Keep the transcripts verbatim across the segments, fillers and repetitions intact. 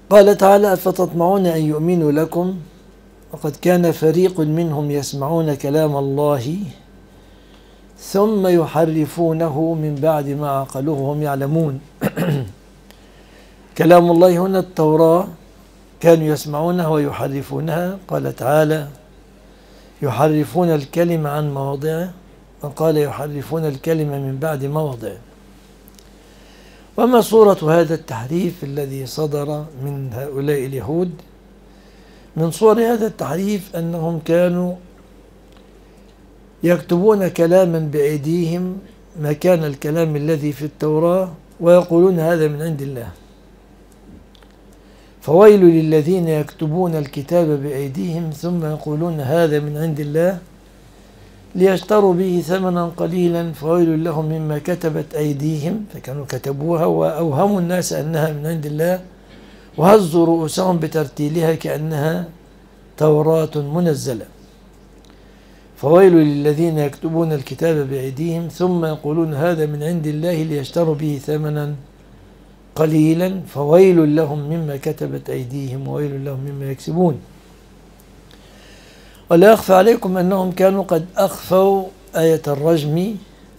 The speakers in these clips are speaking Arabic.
قال تعالى: أفتطمعون أن يؤمنوا لكم وقد كان فريق منهم يسمعون كلام الله ثم يحرفونه من بعد ما عقلوه وهم يعلمون. كلام الله هنا التوراة، كانوا يسمعونها ويحرفونها. قال تعالى: يحرفون الكلم عن مواضعه، وقال: يحرفون الكلمة من بعد مواضعه. وما صورة هذا التحريف الذي صدر من هؤلاء اليهود؟ من صور هذا التحريف أنهم كانوا يكتبون كلاما بأيديهم مكان الكلام الذي في التوراة ويقولون هذا من عند الله. فويل للذين يكتبون الكتاب بأيديهم ثم يقولون هذا من عند الله ليشتروا به ثمنا قليلا فويل لهم مما كتبت أيديهم. فكانوا كتبوها وأوهموا الناس أنها من عند الله وهزوا رؤوسهم بترتيلها كأنها توراة منزلة. فويل للذين يكتبون الكتاب بأيديهم ثم يقولون هذا من عند الله ليشتروا به ثمنا قليلا فويل لهم مما كتبت أيديهم وويل لهم مما يكسبون. ولا يخفى عليكم أنهم كانوا قد أخفوا آية الرجم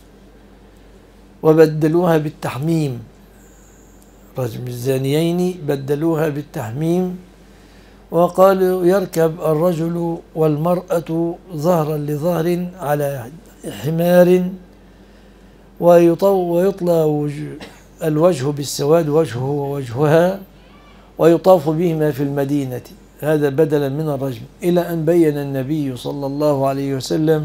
وبدلوها بالتحميم. رجم الزانيين بدلوها بالتحميم وقالوا يركب الرجل والمرأة ظهرا لظهر على حمار ويطلى الوجه بالسواد وجهه ووجهها ويطاف بهما في المدينة، هذا بدلا من الرجم، إلى أن بين النبي صلى الله عليه وسلم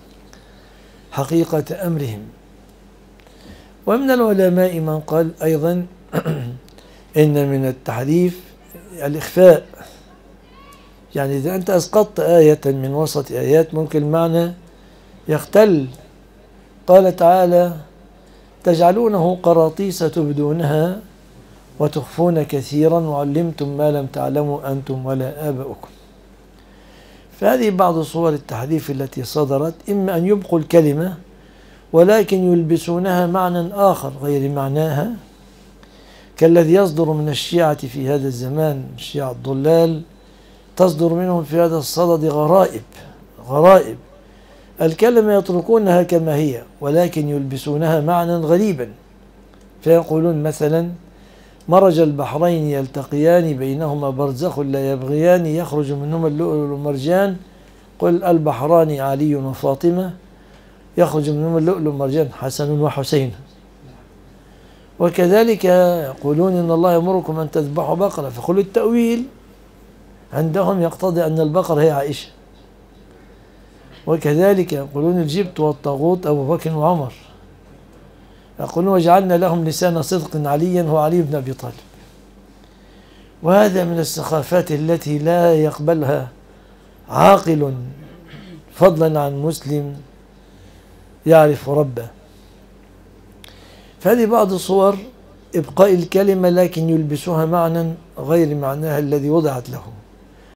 حقيقة أمرهم. ومن العلماء من قال أيضا إن من التحريف الإخفاء، يعني إذا أنت أسقطت آية من وسط آيات ممكن المعنى يختل. قال تعالى: تجعلونه قراطيس تبدونها وتخفون كثيرا وعلمتم ما لم تعلموا أنتم ولا آباؤكم. فهذه بعض صور التحريف التي صدرت، إما أن يبقوا الكلمة ولكن يلبسونها معنى آخر غير معناها، كالذي يصدر من الشيعة في هذا الزمان، الشيعة الضلال، تصدر منهم في هذا الصدد غرائب غرائب الكلمة يتركونها كما هي ولكن يلبسونها معنى غريبا. فيقولون مثلا: مرج البحرين يلتقيان بينهما برزخ لا يبغيان يخرج منهما اللؤلؤ والمرجان قل البحران علي وفاطمة يخرج منهما اللؤلؤ والمرجان حسن وحسين. وكذلك يقولون إن الله يأمركم أن تذبحوا بقرة، فقل التأويل عندهم يقتضي أن البقرة هي عائشة. وكذلك يقولون الجبت والطاغوت أبو بكر وعمر. يقولون وجعلنا لهم لسان صدق عليا هو علي بن أبي طالب. وهذا من السخافات التي لا يقبلها عاقل فضلا عن مسلم يعرف ربه. فهذه بعض صور إبقاء الكلمة لكن يلبسوها معنى غير معناها الذي وضعت له.